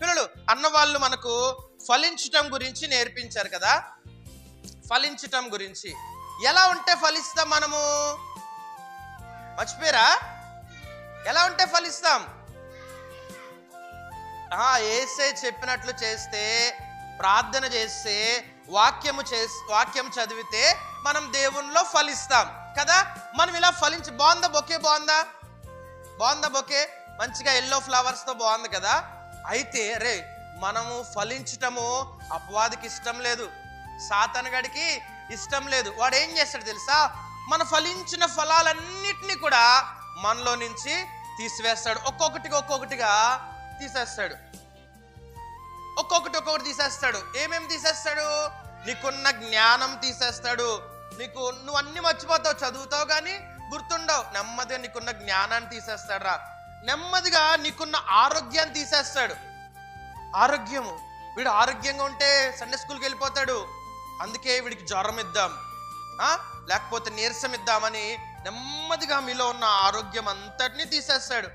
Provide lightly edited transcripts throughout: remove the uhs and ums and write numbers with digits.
పిల్లలు అన్న వాళ్ళు మనకు ఫలించటం గురించి నేర్పించారు కదా. ఫలించటం గురించి ఎలా ఉంటే ఫలిస్తాం మనము? మర్చిపోయారా? ఎలా ఉంటే ఫలిస్తాం? యేసే చెప్పినట్లు చేస్తే, ప్రార్థన చేస్తే, వాక్యం చదివితే మనం దేవునిలో ఫలిస్తాం కదా. మనం ఇలా ఫలించి బాగుందా బొకే? బాగుందా బొకే? మంచిగా ఎల్లో ఫ్లవర్స్ తో బాగుంది కదా. అయితే రే మనము ఫలించటము అపవాదికి ఇష్టం లేదు, సాతానుగాడికి ఇష్టం లేదు. వాడు ఏం చేస్తాడు తెలుసా? మన ఫలించిన ఫలాలన్నిటినీ కూడా మనలో నుంచి తీసివేస్తాడు. ఒక్కొక్కటిగా తీసేస్తాడు. ఒక్కొక్కటి తీసేస్తాడు. ఏమేమి తీసేస్తాడు? నీకున్న జ్ఞానం తీసేస్తాడు. నువ్వు అన్ని మర్చిపోతావు, చదువుతావు కానీ గుర్తుండవు. నెమ్మదిగా నీకున్న జ్ఞానాన్ని తీసేస్తాడు రా. నెమ్మదిగా నీకున్న ఆరోగ్యాన్ని తీసేస్తాడు. ఆరోగ్యము, వీడు ఆరోగ్యంగా ఉంటే సండే స్కూల్కి వెళ్ళిపోతాడు, అందుకే వీడికి జ్వరం ఇద్దాం లేకపోతే నీరసం ఇద్దామని నెమ్మదిగా మీలో ఉన్న ఆరోగ్యం అంతటినీ తీసేస్తాడు.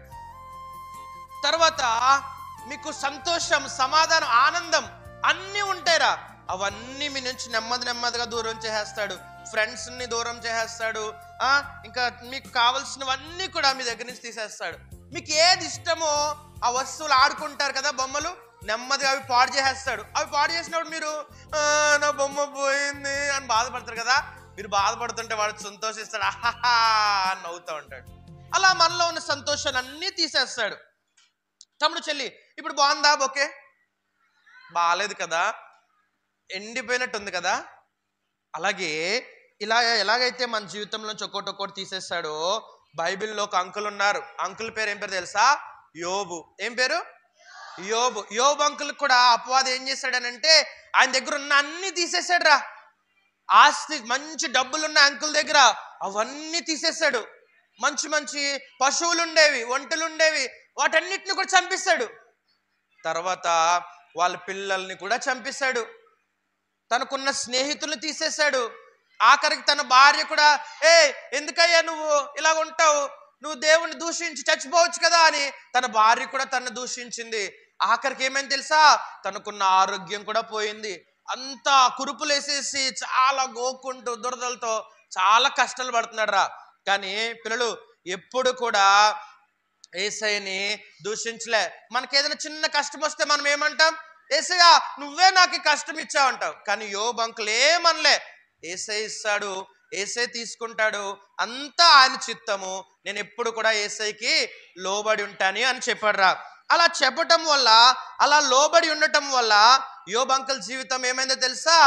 తర్వాత మీకు సంతోషం, సమాధానం, ఆనందం అన్నీ ఉంటాయిరా, అవన్నీ మీ నుంచి నెమ్మదిగా దూరం చేసేస్తాడు. ఫ్రెండ్స్ని దూరం చేసేస్తాడు. ఇంకా మీకు కావలసినవన్నీ కూడా మీ దగ్గర నుంచి తీసేస్తాడు. మీకు ఏది ఇష్టమో ఆ వస్తువులు ఆడుకుంటారు కదా, బొమ్మలు, నెమ్మదిగా అవి పాడు చేసేస్తాడు. అవి పాడు చేసినప్పుడు మీరు నా బొమ్మ పోయింది అని బాధపడతారు కదా. మీరు బాధపడుతుంటే వాడు సంతోషిస్తాడు, ఆహాహా అని నవ్వుతూ ఉంటాడు. అలా మనలో ఉన్న సంతోషాన్ని అన్నీ తీసేస్తాడు. తమ్ముడు చెల్లి, ఇప్పుడు బాగుందా బొకే? బాగాలేదు కదా, ఎండిపోయినట్టుంది కదా. అలాగే ఎలాగైతే మన జీవితంలో ఒక్కొక్కటి తీసేస్తాడో, బైబిల్లో ఒక అంకుల్ ఉన్నారు. అంకుల్ పేరు ఏం పేరు తెలుసా? యోబు. ఏం పేరు? యోబు. యోబు అంకుల్ కూడా అపవాది ఏం చేశాడనంటే ఆయన దగ్గర ఉన్న అన్ని తీసేసాడు రా. ఆస్తి, మంచి డబ్బులున్న అంకుల్ దగ్గర అవన్నీ తీసేశాడు. మంచి పశువులు ఉండేవి, ఒంటెలు ఉండేవి, వాటన్నిటిని కూడా చంపిస్తాడు. తర్వాత వాళ్ళ పిల్లల్ని కూడా చంపిస్తాడు. తనకున్న స్నేహితుల్ని తీసేశాడు. ఆఖరికి తన భార్య కూడా, ఎందుకయ్యా నువ్వు ఇలా ఉంటావు, నువ్వు దేవుణ్ణి దూషించి చచ్చిపోవచ్చు కదా అని తన భార్య కూడా తనను దూషించింది. ఆఖరికి ఏమైంది తెలుసా? తనకున్న ఆరోగ్యం కూడా పోయింది. అంతా కురుపులేసేసి చాలా గోక్కుంటూ దురదలతో చాలా కష్టాలు పడుతున్నాడు రా. కానీ పిల్లలు ఎప్పుడు కూడా యేసయ్యని దూషించలే. మనకేదైనా చిన్న కష్టం వస్తే మనం ఏమంటాం? యేసయ్యా నువ్వే నాకు కష్టం ఇచ్చావు అంటాం. కానీ యోబు అంకుల్ ఏమనలే, యేసయ్య ఇస్తాడు, యేసయ్య తీసుకుంటాడు, అంతా ఆయన చిత్తము, నేను ఎప్పుడు కూడా యేసయ్యకి లోబడి ఉంటాను అని చెప్పాడు రా. అలా చెప్పటం వల్ల, అలా లోబడి ఉండటం వల్ల యోబు అంకుల్ జీవితం ఏమైందో తెలుసా?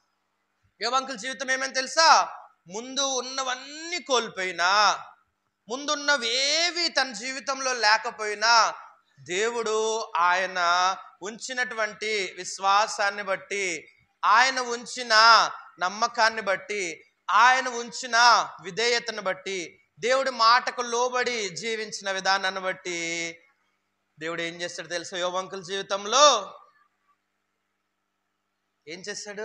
ముందు ఉన్నవన్నీ కోల్పోయినా, ముందున్నవేవి తన జీవితంలో లేకపోయినా, దేవుడు ఆయన ఉంచినటువంటి విశ్వాసాన్ని బట్టి, ఆయన ఉంచిన నమ్మకాన్ని బట్టి, ఆయన ఉంచిన విధేయతను బట్టి, దేవుడి మాటకు లోబడి జీవించిన విధానాన్ని బట్టి దేవుడు ఏం చేస్తాడు తెలుసా? యోబు అంకుల్ జీవితంలో ఏం చేస్తాడు?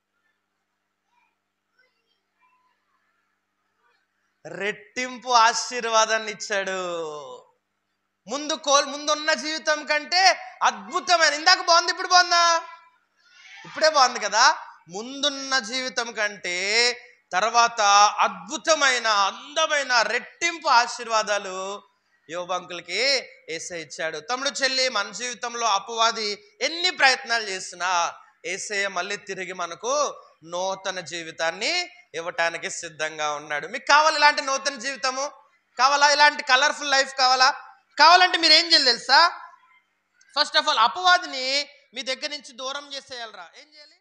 రెట్టింపు ఆశీర్వాదాన్ని ఇచ్చాడు. ముందున్న జీవితం కంటే అద్భుతమైన, ఇందాక బాగుంది, ఇప్పుడు బాగుందా? ఇప్పుడే బాగుంది కదా. ముందున్న జీవితం కంటే తర్వాత అద్భుతమైన, అందమైన రెట్టింపు ఆశీర్వాదాలు యోబు అంకుల్కి యేసయ్య ఇచ్చాడు. తమ్ముడు చెల్లి, మన జీవితంలో అపవాది ఎన్ని ప్రయత్నాలు చేసినా యేసయ్య మళ్ళీ తిరిగి మనకు నూతన జీవితాన్ని ఇవ్వటానికి సిద్ధంగా ఉన్నాడు. మీకు కావాలి ఇలాంటి నూతన జీవితము? కావాలా? ఇలాంటి కలర్ఫుల్ లైఫ్ కావాలంటే మీరు ఏం చేయాలి తెలుసా? ఫస్ట్ ఆఫ్ ఆల్ అపవాదిని మీ దగ్గర నుంచి దూరం చేసేయాలరా. ఏం చేయాలి?